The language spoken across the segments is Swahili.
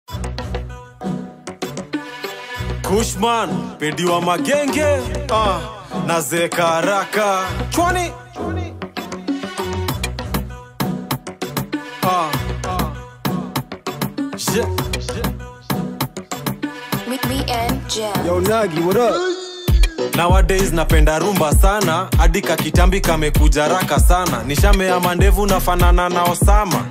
Kushman, pedi wa magenge, nazeka haraka. Chwani. Me and Jam. Yo Nagi, what up? Nowadays napenda rumba sana, hadi kakitambi kamekuja raka sana. Nishamea mandevu nafanana na Osama.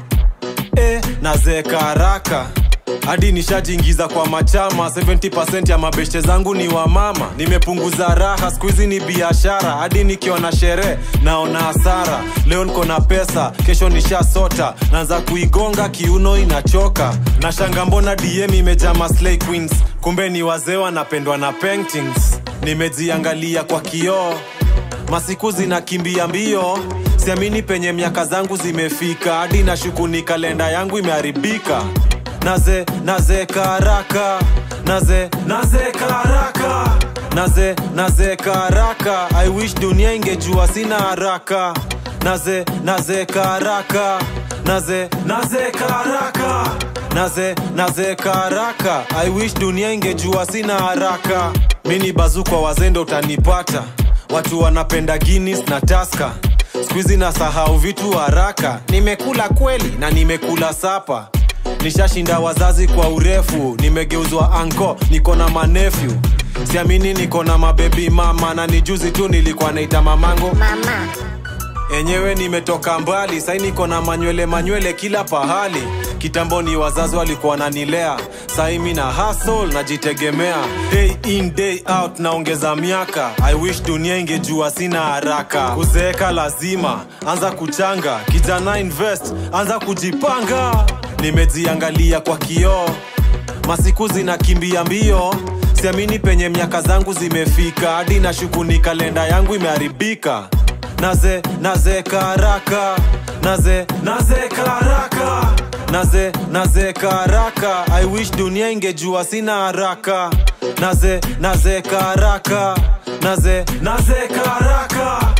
Nazeka haraka, hadi nishajiingiza kwa machama. 70% ya mabeshte zangu ni wa mama. Nimepunguza raha, squeezy ni biashara. Hadi nikiona sherehe, naona hasara. Leo niko na pesa, kesho nishasota. Naanza kuigonga, kiuno inachoka. Nashanga mbona DM imejaa maslay queens. Kumbe ni wazee wanapendwa na paintings. Nimejiangalia kwa kioo, masiku zinakimbia mbio. Siamini penye miaka zangu zimefika. Hadi nashuku ni kalenda yangu imeharibika. Nazeka haraka, nazeka haraka, nazeka haraka. I wish dunia ingejua sina haraka. Nazeka haraka, nazeka haraka, nazeka haraka. I wish dunia ingejua sina haraka. Mini bazu kwa wazendo utanipata. Watu wanapenda Guinness na Tusker. Squeezy na sahau vitu haraka. Nimekula kweli na nimekula sapa. Nishashinda wazazi kwa urefu. Nimegeuzwa anko, niko na manefyu. Siamini niko na mababy mama. Na nijuzi tu nilikuwa naita mamango Mama. Enyewe nimetoka mbali, sai niko na manywele kila pahali. Kitambo ni wazazi walikuwa wananilea, sai mimi na hustle najitegemea. Day in day out naongeza miaka. I wish dunia ingejua sina haraka. Kuzeeka lazima, anza kuchanga. Kijana invest, anza kujipanga. Nimejiangalia kwa kioo, masiku zinakimbia mbio. Siamini penye miaka zangu zimefika. Hadi nashuku ni kalenda yangu imeharibika. Nazeka haraka, nazeka haraka, nazeka haraka. I wish dunia ingejua sina haraka. Nazeka haraka, nazeka haraka,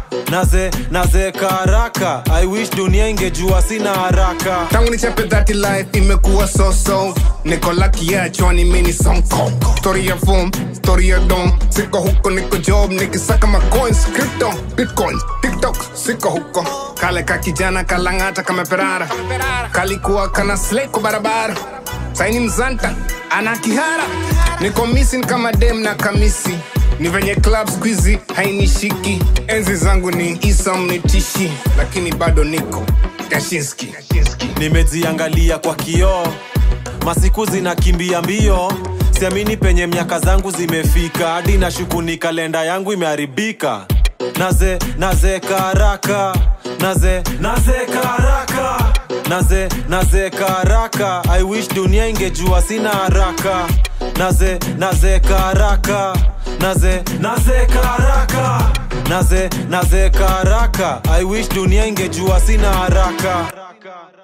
nazeka haraka. I wish dunia ingejua sina haraka. Tangu nichape dhati life imekuwa so. Niko lucky ya chwani mini sonko. Story ya form, story ya dom. Siko huko niko job, nikisaka ma coins, crypto, bitcoin, TikTok, siko huko. Kale ka kijana kalangata kama perara. Kalikuwa kana slay kwa barabara. Saini mzanta, ana kihara. Niko missing kama dem na kamisi. Ni venye club squeezy hainishiki. Enzi zangu ni Isam ni tishi. Lakini bado niko Kashinsky. Nimejiangalia kwa kioo, masiku zinakimbia mbio. Siamini penye miaka zangu zimefika. Hadi nashuku ni kalenda yangu imeharibika. Nazeka haraka, nazeka haraka, nazeka haraka. I wish dunia ingejua sina haraka. Nazeka haraka, nazeka haraka, nazeka haraka. I wish dunia ingejua sina haraka.